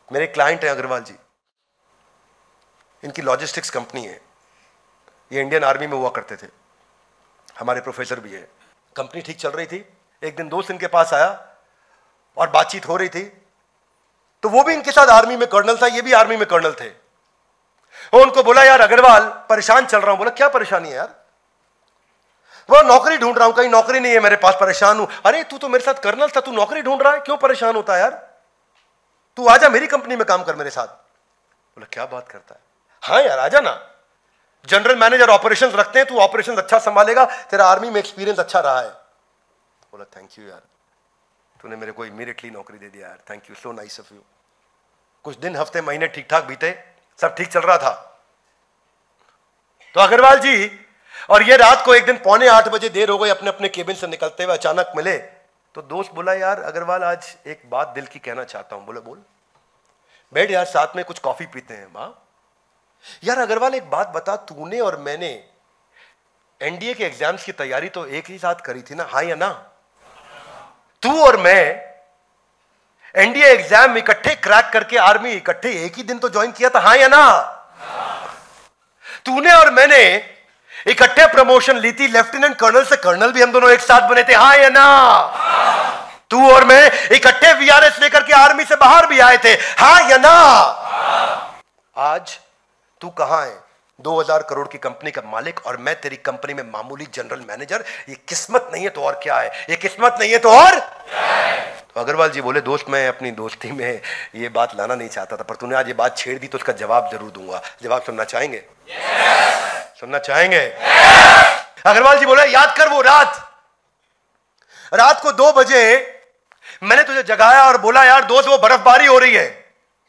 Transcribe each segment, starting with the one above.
मेरे क्लाइंट हैं अग्रवाल जी, इनकी लॉजिस्टिक्स कंपनी है, ये इंडियन आर्मी में हुआ करते थे, हमारे प्रोफेसर भी है। कंपनी ठीक चल रही थी, एक दिन दोस्त इनके पास आया और बातचीत हो रही थी, तो वो भी इनके साथ आर्मी में कर्नल था, ये भी आर्मी में कर्नल थे। वो उनको बोला, यार अग्रवाल परेशान चल रहा हूं। बोला, क्या परेशानी है यार? वो नौकरी ढूंढ रहा हूं, कहीं नौकरी नहीं है मेरे पास, परेशान हूं। अरे तू तो मेरे साथ कर्नल था, तू नौकरी ढूंढ रहा है, क्यों परेशान होता है यार? तू आजा मेरी कंपनी में काम कर मेरे साथ। बोला, क्या बात करता है? हाँ यार आजा ना, जनरल मैनेजर ऑपरेशंस रखते हैं, तू ऑपरेशंस अच्छा संभालेगा, तेरा आर्मी में एक्सपीरियंस अच्छा रहा है। बोला, थैंक यू यार, तूने मेरे को इमीडिएटली नौकरी दे दिया यार, thank you, so nice of you. कुछ दिन हफ्ते महीने ठीक ठाक बीते, सब ठीक चल रहा था। तो अग्रवाल जी और ये रात को एक दिन 7:45 बजे देर हो गई, अपने अपने केबिन से निकलते हुए अचानक मिले। तो दोस्त बोला, यार अग्रवाल आज एक बात दिल की कहना चाहता हूं। बोले, बोल। बैठ यार, साथ में कुछ कॉफी पीते हैं। मां, यार अग्रवाल एक बात बता, तूने और मैंने एनडीए के एग्जाम्स की तैयारी तो एक ही साथ करी थी ना, हाँ या ना? तू और मैं एनडीए एग्जाम इकट्ठे क्रैक करके आर्मी इकट्ठे एक ही दिन तो ज्वाइन किया था, हाँ या ना? तूने और मैंने इकट्ठे प्रमोशन ली थी, लेफ्टिनेंट कर्नल से कर्नल भी हम दोनों एक साथ बने थे, हाँ या ना? तू और मैं इकट्ठे वीआरएस लेकर के आर्मी से बाहर भी आए थे, हाँ या ना? आज तू कहां है? 2000 करोड़ की कंपनी का मालिक और मैं तेरी कंपनी में मामूली जनरल मैनेजर। ये किस्मत नहीं है तो और क्या है? ये किस्मत नहीं है तो और क्या है? तो अग्रवाल जी बोले, दोस्त मैं अपनी दोस्ती में ये बात लाना नहीं चाहता था, पर तूने आज ये बात छेड़ दी तो उसका जवाब जरूर दूंगा। जवाब सुनना चाहेंगे? सुनना चाहेंगे? अग्रवाल जी बोले, याद कर वो रात को 2 बजे मैंने तुझे जगाया और बोला, यार दोस्त वो बर्फबारी हो रही है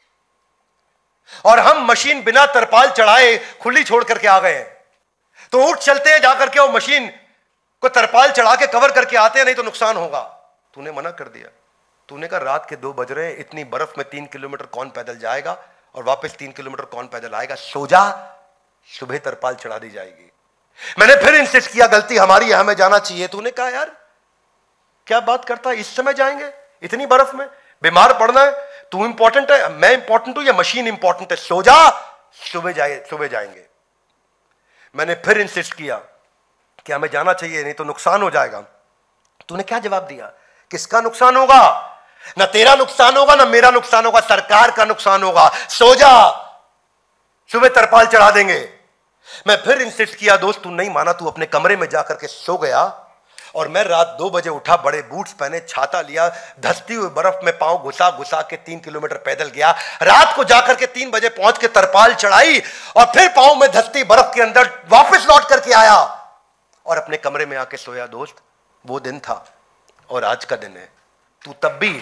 और हम मशीन बिना तरपाल चढ़ाए खुली छोड़ करके आ गए हैं, तो उठ चलते हैं, जाकर के वो मशीन को तरपाल चढ़ा के कवर करके आते हैं, नहीं तो नुकसान होगा। तूने मना कर दिया। तूने कहा रात के 2 बज रहे हैं, इतनी बर्फ में 3 किलोमीटर कौन पैदल जाएगा और वापस 3 किलोमीटर कौन पैदल आएगा? सो जा, सुबह तरपाल चढ़ा दी जाएगी। मैंने फिर इंसिस्ट किया, गलती हमारी है, हमें जाना चाहिए। तूने कहा, यार क्या बात करता है, इस समय जाएंगे इतनी बर्फ में? बीमार पड़ना है? तू इंपॉर्टेंट है, मैं इंपॉर्टेंट हूं या मशीन इंपॉर्टेंट है? सो जा, सुबह जाएंगे। मैंने फिर इंसिस्ट किया कि हमें जाना चाहिए, नहीं तो नुकसान हो जाएगा। तूने क्या जवाब दिया? किसका नुकसान होगा? ना तेरा नुकसान होगा ना मेरा नुकसान होगा, सरकार का नुकसान होगा। सो जा, सुबह तरपाल चढ़ा देंगे। मैं फिर इंसिस्ट किया, दोस्त तू नहीं माना, तू अपने कमरे में जाकर के सो गया और मैं रात 2 बजे उठा, बड़े बूट्स पहने, छाता लिया, धसती हुई बर्फ में पांव घुसा के 3 किलोमीटर पैदल गया। रात को जाकर के 3 बजे पहुंच के तरपाल चढ़ाई और फिर पांव में धसती बर्फ के अंदर वापस लौट करके आया और अपने कमरे में आके सोया। दोस्त वो दिन था और आज का दिन है। तू तब भी,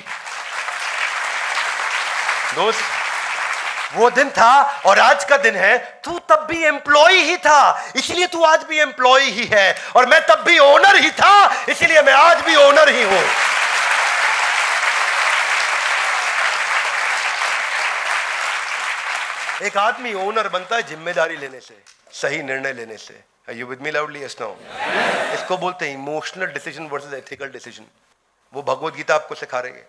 दोस्त वो दिन था और आज का दिन है, तू तब भी एम्प्लॉय ही था, इसलिए तू आज भी एम्प्लॉय ही है, और मैं तब भी ओनर ही था, इसलिए मैं आज भी ओनर ही हूं। एक आदमी ओनर बनता है जिम्मेदारी लेने से, सही निर्णय लेने से। Are you with me loudly? Yes, no? इसको बोलते हैं emotional decision versus ethical decision. वो भगवत गीता आपको सिखा रही है।